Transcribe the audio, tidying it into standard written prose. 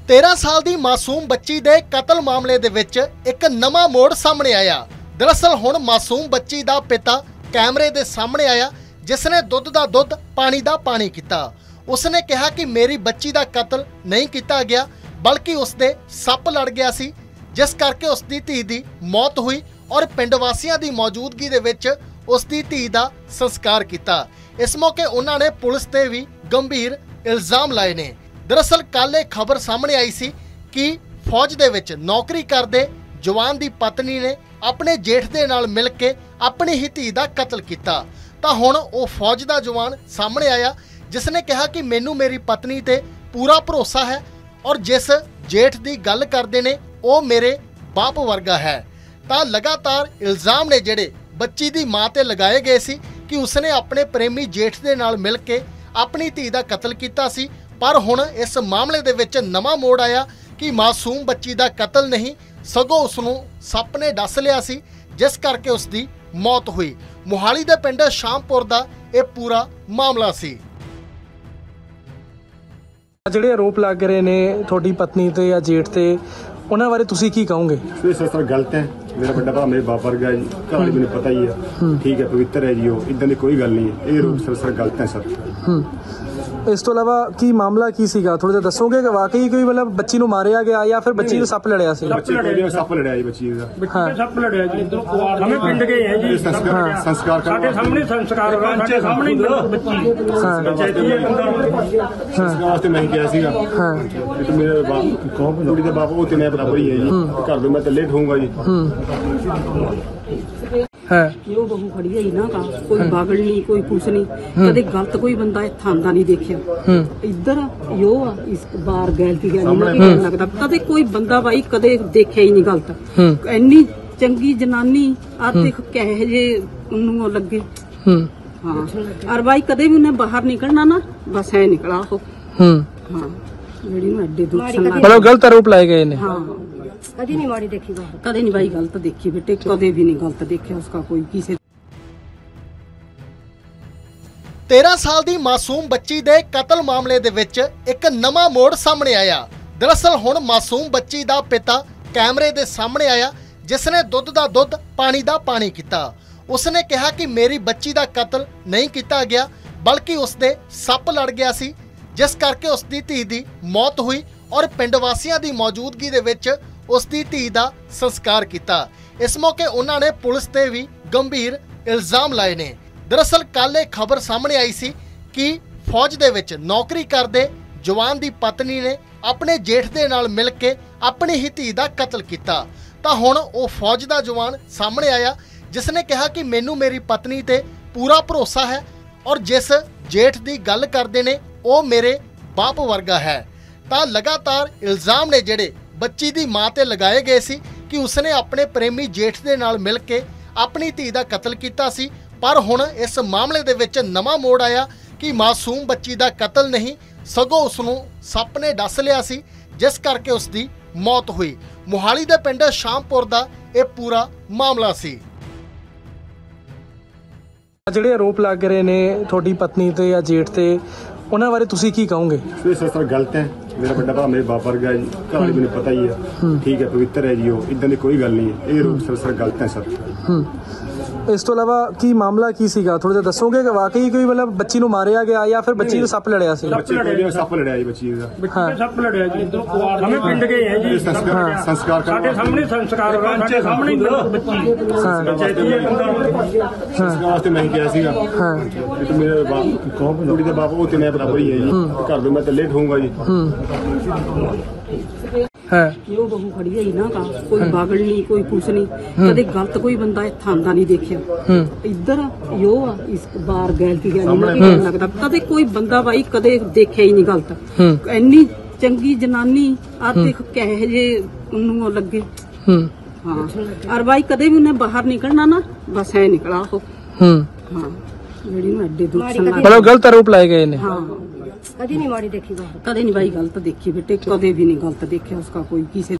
13 ਸਾਲ ਦੀ ਮਾਸੂਮ ਬੱਚੀ ਦੇ ਕਤਲ ਮਾਮਲੇ ਦੇ ਵਿੱਚ ਇੱਕ ਨਵਾਂ ਮੋੜ ਸਾਹਮਣੇ ਆਇਆ। ਦਰਅਸਲ ਹੁਣ ਮਾਸੂਮ ਬੱਚੀ ਦਾ ਪਿਤਾ ਕੈਮਰੇ ਦੇ ਸਾਹਮਣੇ ਆਇਆ, ਜਿਸ ਨੇ ਦੁੱਧ ਦਾ ਦੁੱਧ ਪਾਣੀ ਦਾ ਪਾਣੀ ਕੀਤਾ। ਉਸਨੇ ਕਿਹਾ ਕਿ ਮੇਰੀ ਬੱਚੀ ਦਾ ਕਤਲ ਨਹੀਂ ਕੀਤਾ ਗਿਆ, ਬਲਕਿ ਉਸਦੇ ਸੱਪ ਲੜ ਗਿਆ ਸੀ, ਜਿਸ ਕਰਕੇ ਉਸਦੀ ਧੀ ਦੀ ਮੌਤ ਹੋਈ ਔਰ ਪਿੰਡ ਵਾਸੀਆਂ ਦੀ ਮੌਜੂਦਗੀ ਦੇ ਵਿੱਚ ਉਸਦੀ ਧੀ ਦਾ ਸੰਸਕਾਰ ਕੀਤਾ। ਇਸ ਮੌਕੇ ਉਹਨਾਂ ਨੇ ਪੁਲਿਸ ਤੇ ਵੀ ਗੰਭੀਰ ਇਲਜ਼ਾਮ ਲਾਏ ਨੇ। दरअसल कल एक खबर सामने आई सी कि फौज दे विच नौकरी करदे जवान दी पत्नी ने अपने जेठ दे नाल मिल के अपनी ही धी दा कतल किया। तां हुण वो फौज दा जवान सामने आया, जिसने कहा कि मैनू मेरी पत्नी ते पूरा भरोसा है और जिस जेठ दी गल करदे ने वो मेरे बाप वर्गा है। तां लगातार इल्जाम ने जिहड़े बच्ची दी मां ते लगाए गए सी कि उसने अपने प्रेमी जेठ दे नाल मिल के अपनी धी दा कतल किया सी। पर हुण इस मामले दे विच नवां मोड़ आया कि मासूम बच्ची दा कतल नहीं, सगों उसनूं सप ने डस लिया सी, जिस करके उसकी मौत हुई। मोहाली दे पिंड शामपुर दा यह पूरा मामला सी। ਜਿਹੜੇ ਆਰੋਪ ਲੱਗ ਰਹੇ ਨੇ ਤੁਹਾਡੀ ਪਤਨੀ ਤੇ ਜਾਂ ਜੇਠ ਤੇ, ਉਹਨਾਂ ਬਾਰੇ ਤੁਸੀਂ ਕੀ ਕਹੋਗੇ? ਇਹ ਸਰ ਗਲਤ ਹੈ। ਮੇਰਾ ਵੱਡਾ ਭਰਾ ਮੇਰੇ ਬਾਪ ਵਰਗਾ ਜੀ, ਕਹਾਣੀ ਮੈਨੂੰ ਪਤਾ ਹੀ ਹੈ, ਠੀਕ ਹੈ, ਪਵਿੱਤਰ ਹੈ ਜੀ, ਉਹ ਇਦਾਂ ਦੀ ਕੋਈ ਗੱਲ ਨਹੀਂ ਹੈ। ਇਹ ਆਰੋਪ ਸਰ ਗਲਤ ਹੈ ਸਰ। ਇਸ ਤੋਂ ਇਲਾਵਾ ਕੀ ਮਾਮਲਾ ਕੀ ਸੀਗਾ, ਥੋੜਾ ਜਿਹਾ ਦੱਸੋਗੇ ਕਿ ਵਾਕਈ ਕੋਈ ਮਤਲਬ ਬੱਚੀ ਨੂੰ ਮਾਰਿਆ ਗਿਆ ਜਾਂ ਫਿਰ ਬੱਚੀ ਨੂੰ ਸੱਪ ਲੜਿਆ ਸੀ? ਸੱਪ ਲੜਿਆ ਜੀ ਬੱਚੀ ਦਾ। ਸੱਪ ਲੜਿਆ ਜੀ। ਹਮੇ ਪਿੰਡ ਗਏ ਹੈ ਜੀ, ਸੰਸਕਾਰ ਸਾਡੇ ਸਾਹਮਣੇ ਸੰਸਕਾਰ ਹੋ ਰਿਹਾ, ਸਾਡੇ ਸਾਹਮਣੇ ਬੱਚੀ ਪੰਚਾਇਤੀ ਸੰਸਕਾਰ ਵਾਸਤੇ ਮੈਂ ਕਿਹਾ ਸੀਗਾ। ਤੇ ਮੇਰੇ ਬਾਪ ਕੁੜੀ ਦੇ ਬਾਪ ਉਹ ਤੇ ਮੈਂ ਬਰਾਬਰ ਹੀ ਹੈ ਜੀ। ਘਰ ਦੇ ਮੈਂ ਇਕੱਲੇ ਠੂੰਗਾ ਜੀ। ਉਹ ਬਹੂ ਖੜੀ ਹੈ ਨਾ, ਕੋਈ ਬਾਗਲ ਨਹੀਂ, ਕੋਈ ਕੁਛ ਨਹੀਂ, ਕਦੇ ਗਲਤ ਕੋਈ ਬੰਦਾ ਇੱਥੇ ਆਂਦਾ ਨਹੀਂ ਦੇਖਿਆ। ਇੱਧਰ ਯੋ ਆ ਇਸ ਬਾਰ ਗੈਲਤੀ ਲੱਗਦਾ, ਕਦੇ ਕੋਈ ਬੰਦਾ ਬਾਈ ਕਦੇ ਦੇਖਿਆ ਹੀ ਨਹੀਂ ਗਲਤ। ਇੰਨੀ ਚੰਗੀ ਜਨਾਨੀ ਆ ਦੇਖ ਕਹੇ ਜੇ ਉਹਨੂੰ ਲੱਗੇ। ਹਾਂ ਔਰ ਬਾਈ ਕਦੇ ਵੀ ਉਹਨੇ ਬਾਹਰ ਨਿਕਲਣਾ ਨਾ, ਬਸ ਐ ਨਿਕਲਾ ਉਹ। ਹਾਂ ਜਿਹੜੀ ਨੂੰ ਐਡੇ ਦੁੱਖ ਮਤਲਬ ਗਲਤ ਆਰੋਪ ਲਾਏ ਗਏ ਨੇ। ਹਾਂ कभी नहीं मारी देखी, कभी नहीं भाई गलत देखी बेटे, कभी भी नहीं गलत देखा उसका कोई किसी। 13 साल ਦੀ ਮਾਸੂਮ ਬੱਚੀ ਦੇ ਕਤਲ ਮਾਮਲੇ ਦੇ ਵਿੱਚ ਇੱਕ ਨਵਾਂ ਮੋੜ ਸਾਹਮਣੇ ਆਇਆ। ਦਰਅਸਲ ਹੁਣ ਮਾਸੂਮ ਬੱਚੀ ਦਾ ਪਿਤਾ ਕੈਮਰੇ ਦੇ ਸਾਹਮਣੇ ਆਇਆ, ਜਿਸ ਨੇ ਦੁੱਧ ਦਾ ਦੁੱਧ ਪਾਣੀ ਦਾ ਪਾਣੀ ਕੀਤਾ। ਉਸਨੇ ਕਿਹਾ ਕਿ ਮੇਰੀ ਬੱਚੀ ਦਾ ਕਤਲ ਨਹੀਂ ਕੀਤਾ ਗਿਆ, ਬਲਕਿ ਉਸਦੇ ਸੱਪ ਲੜ ਗਿਆ ਸੀ, ਜਿਸ ਕਰਕੇ ਉਸਦੀ ਧੀ ਦੀ ਮੌਤ ਹੋਈ ਔਰ ਪਿੰਡ ਵਾਸੀਆਂ ਦੀ ਮੌਜੂਦਗੀ ਦੇ ਵਿੱਚ ਉਸਦੀ ਧੀ ਦਾ ਸੰਸਕਾਰ ਕੀਤਾ। ਇਸ ਮੌਕੇ ਉਹਨਾਂ ਨੇ ਪੁਲਿਸ ਤੇ ਵੀ ਗੰਭੀਰ ਇਲਜ਼ਾਮ ਲਾਏ ਨੇ। ਦਰਅਸਲ ਕੱਲ ਇੱਕ ਖਬਰ ਸਾਹਮਣੇ ਆਈ ਸੀ ਕਿ ਫੌਜ ਦੇ ਵਿੱਚ ਨੌਕਰੀ ਕਰਦੇ ਜਵਾਨ ਦੀ ਪਤਨੀ ਨੇ ਆਪਣੇ ਜੇਠ ਦੇ ਨਾਲ ਮਿਲ ਕੇ ਆਪਣੀ ਹੀ ਧੀ ਦਾ ਕਤਲ ਕੀਤਾ। ਤਾਂ ਹੁਣ ਉਹ ਫੌਜ ਦਾ ਜਵਾਨ ਸਾਹਮਣੇ ਆਇਆ, ਜਿਸ ਨੇ ਕਿਹਾ ਕਿ ਮੈਨੂੰ ਮੇਰੀ ਪਤਨੀ ਤੇ ਪੂਰਾ ਭਰੋਸਾ ਹੈ ਔਰ ਜਿਸ ਜੇਠ ਦੀ ਗੱਲ ਕਰਦੇ ਨੇ ਉਹ ਮੇਰੇ ਬਾਪ ਵਰਗਾ ਹੈ। ਤਾਂ ਲਗਾਤਾਰ ਇਲਜ਼ਾਮ ਨੇ ਜਿਹੜੇ ਬੱਚੀ ਦੀ ਮਾਂ ਤੇ ਲਗਾਏ ਗਏ ਸੀ ਕਿ ਉਸਨੇ ਆਪਣੇ ਪ੍ਰੇਮੀ ਜੇਠ ਦੇ ਨਾਲ ਮਿਲ ਕੇ ਆਪਣੀ ਧੀ ਦਾ ਕਤਲ ਕੀਤਾ ਸੀ। ਪਰ ਹੁਣ ਇਸ ਮਾਮਲੇ ਦੇ ਵਿੱਚ ਨਵਾਂ ਮੋੜ ਆਇਆ ਕਿ ਮਾਸੂਮ ਬੱਚੀ ਦਾ ਕਤਲ ਨਹੀਂ, ਸਗੋਂ ਉਸਨੂੰ ਸੱਪ ਨੇ ਡਸ ਲਿਆ ਸੀ, ਜਿਸ ਕਰਕੇ ਉਸਦੀ ਮੌਤ ਹੋਈ। ਮੋਹਾਲੀ ਦੇ ਪਿੰਡ ਸ਼ਾਮਪੁਰ ਦਾ ਇਹ ਪੂਰਾ ਮਾਮਲਾ ਸੀ। ਜਿਹੜੇ ਆਰੋਪ ਲੱਗ ਰਹੇ ਨੇ ਤੁਹਾਡੀ ਪਤਨੀ ਤੇ ਜਾਂ ਜੇਠ ਤੇ, ਉਹਨਾਂ ਬਾਰੇ ਤੁਸੀਂ ਕੀ ਕਹੋਗੇ? ਇਹ ਸਰ ਗਲਤ ਹੈ। ਮੇਰਾ ਵੱਡਾ ਭਰਾ ਮੇਰੇ ਬਾਪ ਵਰਗਾ ਜੀ, ਕਹਾਣੀ ਮੈਨੂੰ ਪਤਾ ਹੀ ਹੈ, ਠੀਕ ਹੈ, ਪਵਿੱਤਰ ਹੈ ਜੀ, ਉਹ ਇਦਾਂ ਦੀ ਕੋਈ ਗੱਲ ਨਹੀਂ ਹੈ। ਇਹ ਆਰੋਪ ਸਰ ਗਲਤ ਹੈ ਸਰ। ਇਸ ਤੋਂ ਇਲਾਵਾ ਕੀ ਮਾਮਲਾ ਕੀ ਸੀਗਾ, ਥੋੜਾ ਜਿਹਾ ਦੱਸੋਗੇ ਕਿ ਵਾਕਈ ਕੋਈ ਮਤਲਬ ਬੱਚੀ ਨੂੰ ਮਾਰਿਆ ਗਿਆ ਜਾਂ ਫਿਰ ਬੱਚੀ ਨੂੰ ਸੱਪ ਲੜਿਆ ਸੀ? ਸੱਪ ਲੜਿਆ ਜੀ ਬੱਚੀ ਦਾ। ਸੱਪ ਲੜਿਆ ਜੀ। ਹਮੇ ਪਿੰਡ ਗਏ ਹੈ ਜੀ, ਸੰਸਕਾਰ ਸਾਡੇ ਸਾਹਮਣੇ ਸੰਸਕਾਰ ਹੋ ਰਿਹਾ, ਸਾਡੇ ਸਾਹਮਣੇ ਬੱਚੀ ਪੰਚਾਇਤੀ ਸੰਸਕਾਰ ਵਾਸਤੇ ਮੈਂ ਕਿਹਾ ਸੀਗਾ। ਤੇ ਮੇਰੇ ਬਾਪ ਕੁੜੀ ਦੇ ਬਾਪ ਉਹ ਤੇ ਮੈਂ ਬਰਾਬਰ ਹੀ ਹੈ ਜੀ। ਘਰ ਦੇ ਮੈਂ ਇਕੱਲੇ ਠੂੰਗਾ ਜੀ। ਉਹ ਬਹੂ ਖੜੀ ਹੈ ਨਾ, ਕੋਈ ਬਾਗਲ ਨਹੀਂ, ਕੋਈ ਕੁਛ ਨਹੀਂ, ਕਦੇ ਗਲਤ ਕੋਈ ਬੰਦਾ ਇੱਥੇ ਆਂਦਾ ਨਹੀਂ ਦੇਖਿਆ। ਇੱਧਰ ਯੋ ਆ ਇਸ ਬਾਰ ਗੈਲਤੀ ਲੱਗਦਾ, ਕਦੇ ਕੋਈ ਬੰਦਾ ਬਾਈ ਕਦੇ ਦੇਖਿਆ ਹੀ ਨਹੀਂ ਗਲਤ। ਇੰਨੀ ਚੰਗੀ ਜਨਾਨੀ ਆ ਦੇਖ ਕਹੇ ਜੇ ਉਹਨੂੰ ਲੱਗੇ। ਹਾਂ ਔਰ ਬਾਈ ਕਦੇ ਵੀ ਉਹਨੇ ਬਾਹਰ ਨਿਕਲਣਾ ਨਾ, ਬਸ ਐ ਨਿਕਲਾ ਉਹ। ਹਾਂ ਜਿਹੜੀ ਨੂੰ ਐਡੇ ਦੁੱਖ ਮਤਲਬ ਗਲਤ ਆਰੋਪ ਲਾਏ ਗਏ ਨੇ। ਹਾਂ कभी नहीं मारी देखी, कभी नहीं भाई गलत देखी बेटे, कभी भी नहीं गलत देखा उसका कोई किसी।